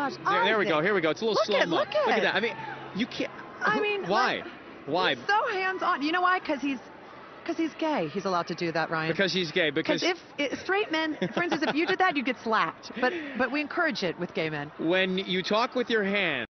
gosh. There we go. Here we go. It's a little slow-mo. Look at that. I mean, you can't. I mean, why? Why? He's so hands-on. You know why? Because he's gay. He's allowed to do that, Ryan. Because he's gay. Because if straight men, for instance, if you did that, you'd get slapped. But we encourage it with gay men. When you talk with your hands.